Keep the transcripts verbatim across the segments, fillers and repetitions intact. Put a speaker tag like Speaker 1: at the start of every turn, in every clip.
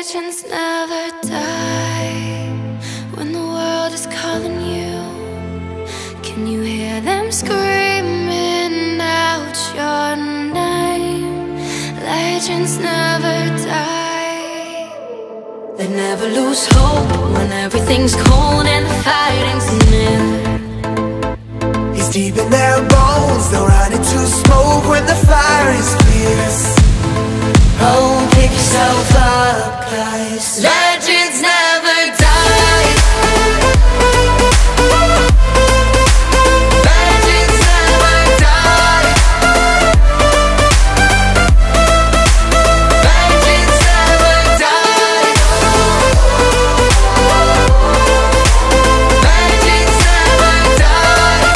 Speaker 1: Legends never die when the world is calling you. Can you hear them screaming out your name? Legends never die. They never lose hope when everything's cold and the fighting's near.
Speaker 2: It's deep in their bones, they'll run into smoke when the fire is fierce. Oh, pick yourself up, 'cause legends never die. Legends never die. Legends never die. Legends never die.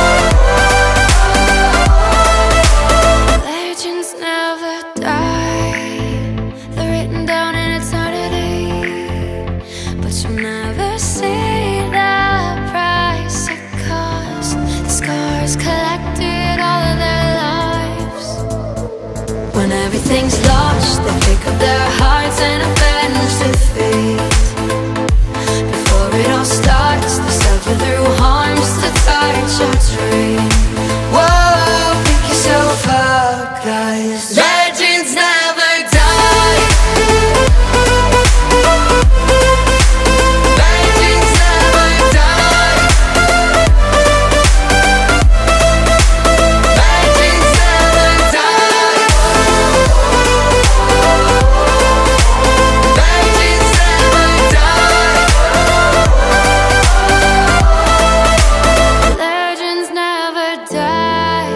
Speaker 1: Legends never die. They're written down in eternity, but you'll never see the price it cost. The scars collected all of their lives. When everything's lost, they pick up their hearts and avenge defeat. Before it all starts, they suffer through harms to touch your dream.
Speaker 2: Whoa, pick yourself up, 'cause legends never die. Legends never die. Legends never die. Legends never die.
Speaker 1: Legends never die.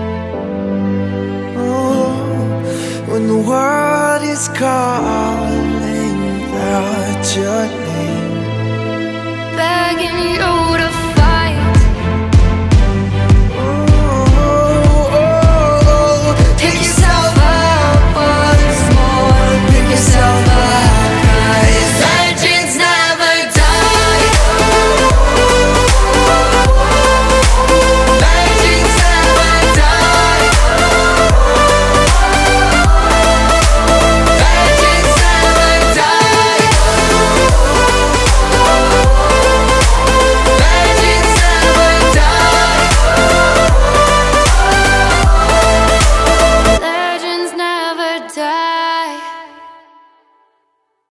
Speaker 2: Oh, when the world is calling out your name,
Speaker 1: Begging you